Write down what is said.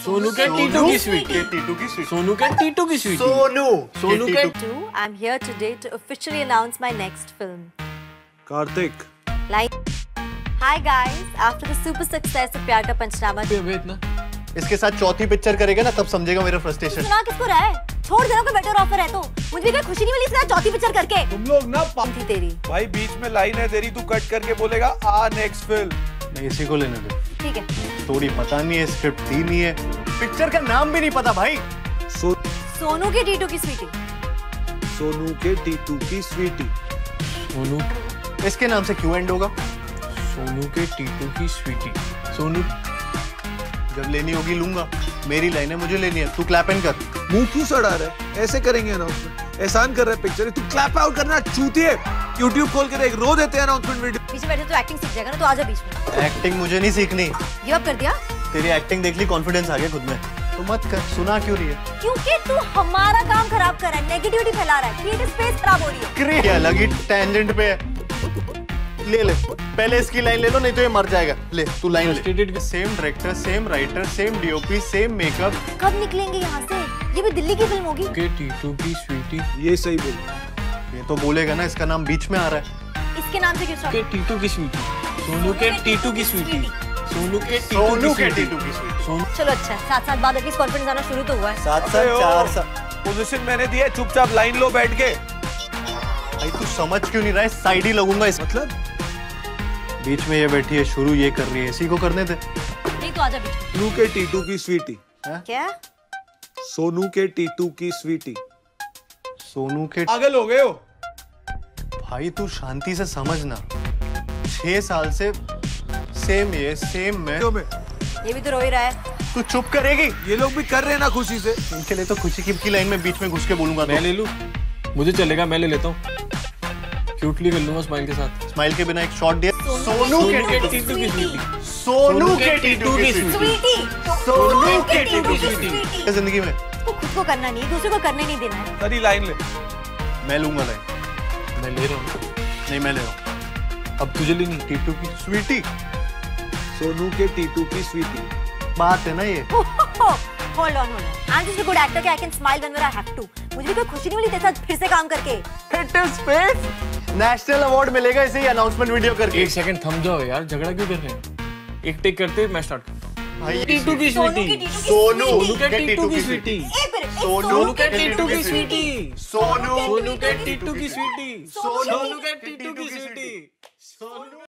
सोनू के टीटू की स्वीटी, सोनू के टीटू की स्वीटी, सोनू के TITU. I'm here today to officially announce my next film. Kartik. Hi guys, after the super success of प्यार का पंचनामा, इसके साथ चौथी पिक्चर करेगा ना तब समझेगा मेरा फ्रस्ट्रेशन। सुना किसको रहा है? छोड़ देना, कोई बेटर ऑफर है तो। मुझे कोई खुशी नहीं मिली इसके साथ चौथी पिक्चर करके। तुम लोग ना थी तेरी। भाई बीच में लाइन है तेरी, तू कट करके बोलेगा आ नेक्स्ट फिल्म। नहीं इसी को लेने दो। ठीक है। थोड़ी पता नहीं है, स्क्रिप्ट दी नहीं है, पिक्चर का नाम भी नहीं पता भाई। सोनू के टीटू की स्वीटी। सोनू के टीटू की स्वीटी। सोनू इसके नाम से क्यों एंड होगा? सोनू के टीटू की स्वीटी। सोनू जब लेनी होगी लूंगा, मेरी लाइन है, मुझे लेनी है। तू क्लैप इन कर। मुंह क्यों सड़ा रहा है? ऐसे करेंगे अनाउंसमेंट। एहसान कर रहा है पिक्चर, तू क्लैप आउट करना चूतिए। YouTube खोल के देख, रो देते हैं अनाउंसमेंट वीडियो। पीछे बैठे तो एक्टिंग सीख जाएगा ना, तो आजा बीच में। एक्टिंग मुझे नहीं सीखनी। गिव अप कर दिया? तेरी एक्टिंग देख ली, कॉन्फिडेंस आ गया खुद में। तो मत कर। सुना क्यों रही है? क्योंकि तू हमारा काम खराब कर रहा है, नेगेटिविटी फैला रहा है, क्रिएटिव स्पेस खराब हो रही है। अलग ही टेंजेंट पे है। ले पहले इसकी लाइन ले लो, नहीं तो ये मर जाएगा। ले तू लाइन ले। Same director, same writer, same DOP, same makeup. कब निकलेंगे यहाँ से? ये भी दिल्ली की फिल्म होगी। के टीटू की स्वीटी। ये सही बोल। ये तो बोलेगा ना, इसका नाम बीच में आ रहा है। इसके नाम से क्यों स्टार्ट? के टीटू की स्वीटी। सोनू के टीटू की स्वीटी। सोनू के टीटू की स्वीटी। चलो अच्छा, साथ बात एटलीस्ट कॉन्फिडेंस आना शुरू तो हुआ है। साथ 4 पोजीशन मैंने दी है, चुपचाप लाइन लो बैठ के। भाई तू समझ क्यों नहीं रहा है? साइड ही लगूंगा इस मतलब। बीच में ये बैठी है, शुरू ये कर रही है, इसी को करने दे। नहीं तो आजा बीच में। सोनू के टीटू की स्वीटी। क्या? सोनू के टीटू की स्वीटी। सोनू के पागल हो गए हो? भाई तू शांति से समझना। 6 साल से सेम ये सेम मैं। ये भी तो रो ही रहा है। तू चुप करेगी? ये लोग भी कर रहे हैं ना खुशी से। इनके लिए तो खुशी की लाइन में बीच में घुस के बोलूंगा। मैं ले लूं? मुझे चलेगा, मैं ले लेता हूँ। क्यूटली कर लूंगा स्माइल के साथ। स्माइल के बिना एक शॉट दिया। सोनू के टीटू की स्वीटी। सोनू के टीटू की स्वीटी। सोनू के टीटू की स्वीटी। जिंदगी में तो खुद को करना नहीं, दूसरे को करने नहीं देना है। सारी लाइन ले। मैं लूंगा लाइन। मैं ले रहा हूँ। नहीं मैं ले रहा हूँ। अब तुझे लेनी टीटू की स्वीटी। सोनू के टीटू की स्वीटी। बात है ना ये। Hold on. I'm just a good actor. I can smile whenever I have to. मुझे भी कोई खुशी नहीं मिली तेरे साथ फिर से काम करके। It is fate. National award मिलेगा इसे ही अनाउंसमेंट वीडियो करके। एक सेकंड थम जाओ यार, झगड़ा क्यों कर रहे हैं? एक टेक करते, मैं स्टार्ट करता हूँ। भाई टीटू की स्वीटी। सोनू के टीटू की स्वीटी। सोनू के टीटू की स्वीटी। सोनू के टीटू की स्वीटी। सोनू के टीटू की स्वीटी।